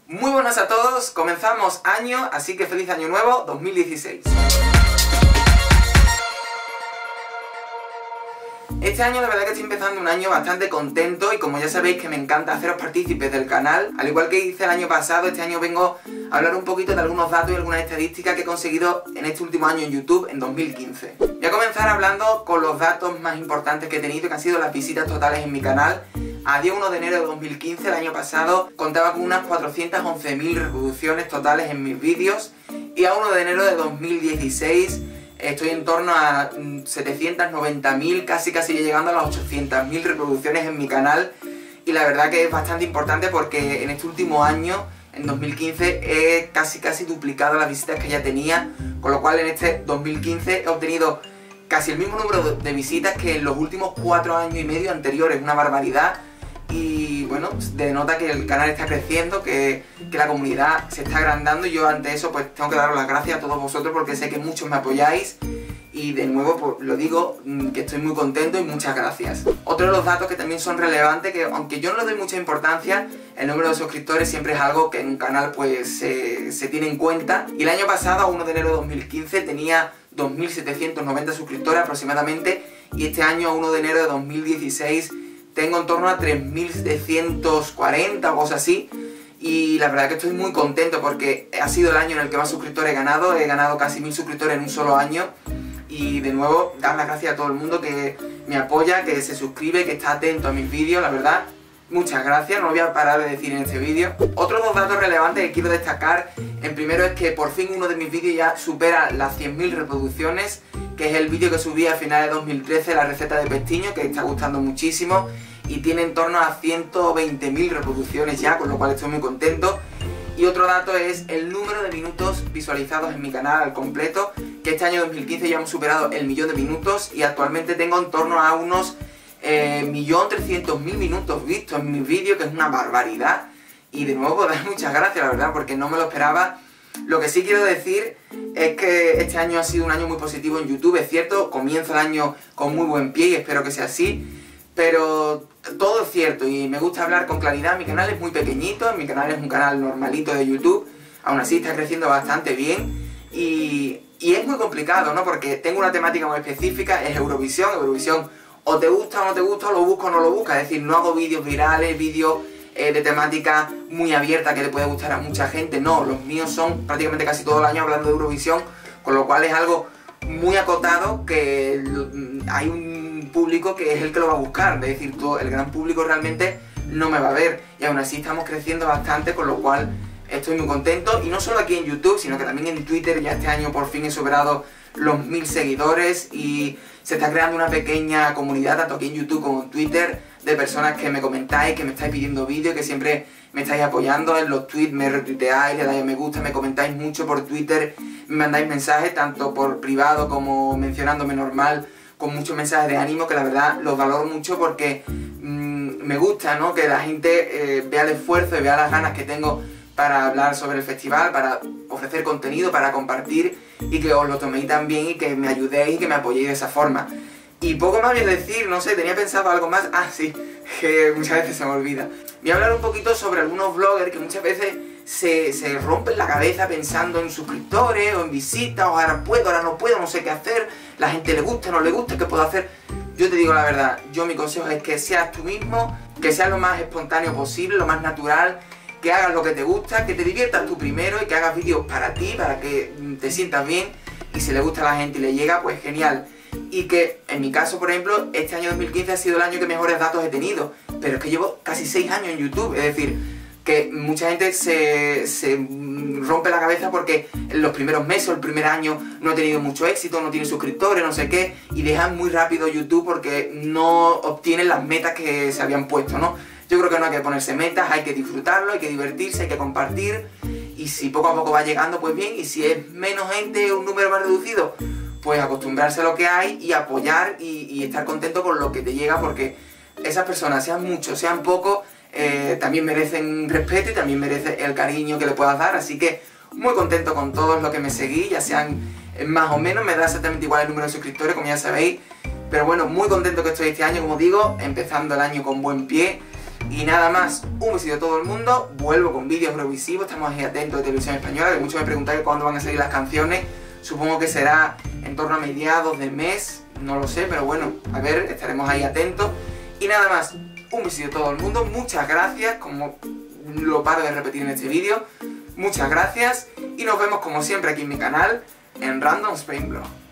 Muy buenas a todos, comenzamos año, así que feliz año nuevo 2016. Este año la verdad que estoy empezando un año bastante contento y como ya sabéis que me encanta haceros partícipes del canal, al igual que hice el año pasado, este año vengo a hablar un poquito de algunos datos y algunas estadísticas que he conseguido en este último año en YouTube, en 2015. Voy a comenzar hablando con los datos más importantes que he tenido, que han sido las visitas totales en mi canal. A día 1 de enero de 2015, el año pasado, contaba con unas 411.000 reproducciones totales en mis vídeos y a 1 de enero de 2016 estoy en torno a 790.000, casi llegando a las 800.000 reproducciones en mi canal y la verdad que es bastante importante porque en este último año, en 2015, he casi duplicado las visitas que ya tenía, con lo cual en este 2015 he obtenido casi el mismo número de visitas que en los últimos 4 años y medio anteriores, una barbaridad. Y bueno, denota que el canal está creciendo, que la comunidad se está agrandando y yo ante eso pues tengo que daros las gracias a todos vosotros porque sé que muchos me apoyáis y de nuevo pues lo digo, que estoy muy contento y muchas gracias. Otro de los datos que también son relevantes, que aunque yo no le doy mucha importancia, el número de suscriptores siempre es algo que en un canal pues se tiene en cuenta y el año pasado, a 1 de enero de 2015, tenía 2.790 suscriptores aproximadamente y este año, a 1 de enero de 2016, tengo en torno a 3.740 o cosas así y la verdad que estoy muy contento porque ha sido el año en el que más suscriptores he ganado casi 1.000 suscriptores en un solo año y de nuevo dar las gracias a todo el mundo que me apoya, que se suscribe, que está atento a mis vídeos, la verdad, muchas gracias, no lo voy a parar de decir en este vídeo. Otros dos datos relevantes que quiero destacar, en primero es que por fin uno de mis vídeos ya supera las 100.000 reproducciones, que es el vídeo que subí a finales de 2013, la receta de pestiño, que está gustando muchísimo y tiene en torno a 120.000 reproducciones ya, con lo cual estoy muy contento. Y otro dato es el número de minutos visualizados en mi canal al completo, que este año 2015 ya hemos superado el 1.000.000 de minutos y actualmente tengo en torno a unos 1.300.000 minutos vistos en mis vídeos, que es una barbaridad. Y de nuevo, dar muchas gracias, la verdad, porque no me lo esperaba. Lo que sí quiero decir es que este año ha sido un año muy positivo en YouTube, es cierto, comienza el año con muy buen pie y espero que sea así, pero todo es cierto y me gusta hablar con claridad. Mi canal es muy pequeñito, mi canal es un canal normalito de YouTube, aún así está creciendo bastante bien y es muy complicado, ¿no? Porque tengo una temática muy específica, es Eurovisión. Eurovisión o te gusta o no te gusta, o lo busca o no lo busca, es decir, no hago vídeos virales, vídeos de temática muy abierta que le puede gustar a mucha gente, no, los míos son prácticamente casi todo el año hablando de Eurovisión, con lo cual es algo muy acotado, que hay un público que es el que lo va a buscar, es decir, todo el gran público realmente no me va a ver, y aún así estamos creciendo bastante, con lo cual estoy muy contento, y no solo aquí en YouTube, sino que también en Twitter. Ya este año por fin he superado los 1.000 seguidores y se está creando una pequeña comunidad, tanto aquí en YouTube como en Twitter, de personas que me comentáis, que me estáis pidiendo vídeos, que siempre me estáis apoyando en los tweets, me retuiteáis, le dais a me gusta, me comentáis mucho por Twitter, me mandáis mensajes tanto por privado como mencionándome normal, con muchos mensajes de ánimo, que la verdad los valoro mucho porque me gusta, ¿no?, que la gente vea el esfuerzo y vea las ganas que tengo para hablar sobre el festival, para ofrecer contenido, para compartir y que os lo toméis tan bien y que me ayudéis y que me apoyéis de esa forma. Y poco más voy a decir, no sé, tenía pensado algo más. Ah, sí, que muchas veces se me olvida. Voy a hablar un poquito sobre algunos vloggers que muchas veces se rompen la cabeza pensando en suscriptores o en visitas, o ahora puedo, ahora no puedo, no sé qué hacer, la gente le gusta, no le gusta, ¿qué puedo hacer? Yo te digo la verdad, mi consejo es que seas tú mismo, que seas lo más espontáneo posible, lo más natural, que hagas lo que te gusta, que te diviertas tú primero y que hagas vídeos para ti, para que te sientas bien, y si le gusta a la gente y le llega, pues genial. Y que, en mi caso, por ejemplo, este año 2015 ha sido el año que mejores datos he tenido, pero es que llevo casi 6 años en YouTube, es decir, que mucha gente se rompe la cabeza porque en los primeros meses o el primer año no ha tenido mucho éxito, no tiene suscriptores, no sé qué, y dejan muy rápido YouTube porque no obtienen las metas que se habían puesto, ¿no? Yo creo que no hay que ponerse metas, hay que disfrutarlo, hay que divertirse, hay que compartir, y si poco a poco va llegando, pues bien, y si es menos gente, un número más reducido, pues acostumbrarse a lo que hay y apoyar y estar contento con lo que te llega, porque esas personas, sean muchos, sean pocos, también merecen respeto y también merecen el cariño que le puedas dar, así que muy contento con todos los que me seguís, ya sean más o menos, me da exactamente igual el número de suscriptores, como ya sabéis, pero bueno, muy contento que estoy este año, como digo, empezando el año con buen pie, Y nada más, un besito a todo el mundo, vuelvo con vídeos Eurovisivos, estamos ahí atentos de Televisión Española, que muchos me preguntáis cuándo van a salir las canciones, supongo que será en torno a mediados de mes, no lo sé, pero bueno, a ver, estaremos ahí atentos. Y nada más, un besito a todo el mundo, muchas gracias, como lo paro de repetir en este vídeo, muchas gracias, y nos vemos como siempre aquí en mi canal, en Random Spain Blog.